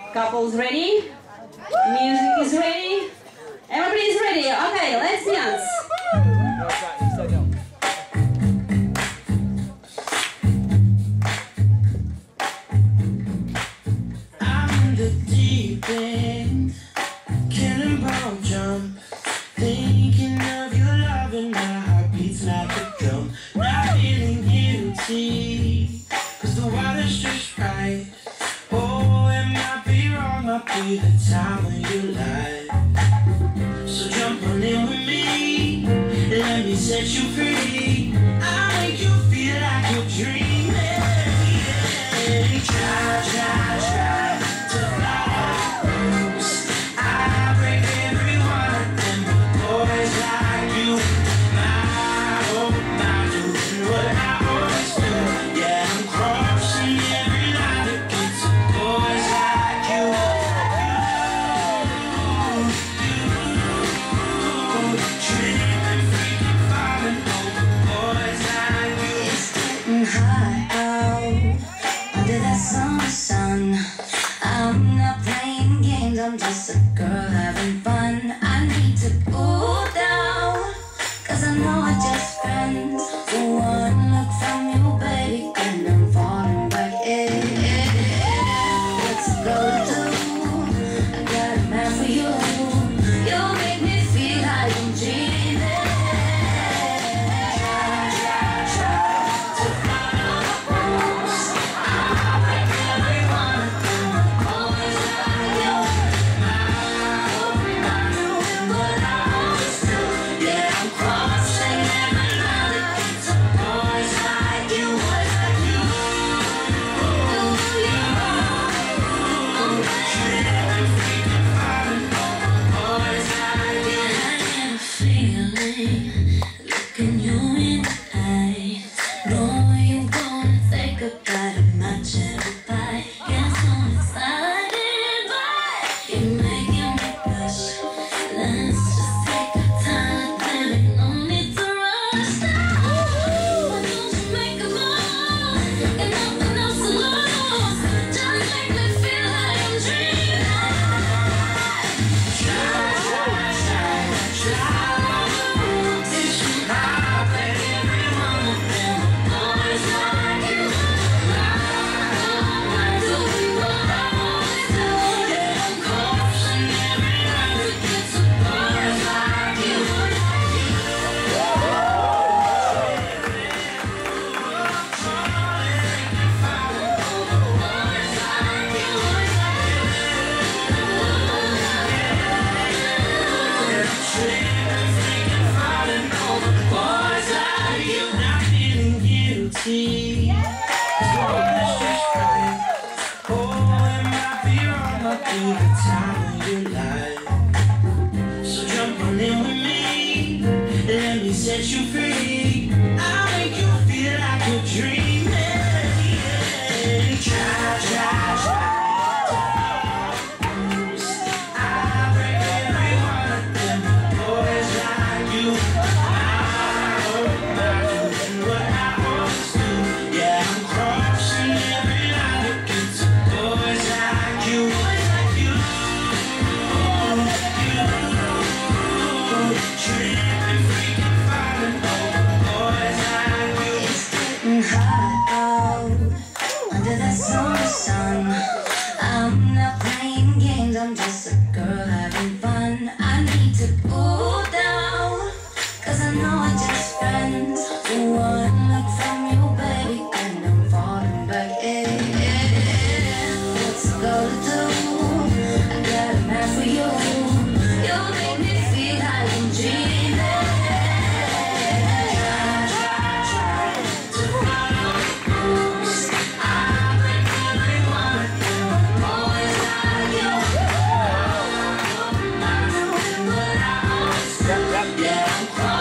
Couples ready? Music is ready? Everybody is ready. Okay, let's dance. I'm in the deep end, cannonball jump, thinking of your love and my heart beats like a drum. Not feeling guilty, 'cause the water's just right. Oh, it might be wrong, might be the time of your life. So jump on in with me, let me set you free. I'll make you feel like you're dreaming. Yeah. Try to follow the rules. I break every one of them, but boys like you, my doing what I always do. Yeah, I'm crossing every line to get to boys like you. Tripping, freaking, falling over boys like you. It's getting hot out under that summer sun. I'm not playing games, I'm just a girl having fun. I need to cool down, 'cause I know we're just friends. So one look from you, baby, and I'm falling back in. What's it gonna do? I got a man for you. You make me feel like I'm dreaming. To follow the rules. I'll break every one of them. Boys like you, I'm doing what I always do. Yeah, I'm crossing every line to get to boys like you, boys like you. Tripping, freaking, falling over boys like you. I get a feeling, looking you in the eye. Know you gonna think about it, my cherry pie. Get so excited, but you're making me blush. Let's just take our time, baby, no need to rush now. Why don't you make a move? Got nothing else to lose. Just make me feel like I'm dreaming. So jump on in with me, let me set you free. I'll make you feel like you're dreaming. Yeah. Try. I'll break every one of them, boys like you. I'm doing what I always do. Yeah, I'm crossing every line to get to boys like you. Boys like you. Tripping, freaking, falling over boys like you. It's getting hot out under that summer sun. I'm not playing games, I'm just a girl having fun. I need to cool down, 'cause I know we're just friends. One look from you, baby, and I'm falling back in. What's it gonna do? I got a man for you. You make me feel like I'm dreaming. Try to follow the rules. I'll break every one of them. Boys like you, I'm doing what I always do. Yeah, I'm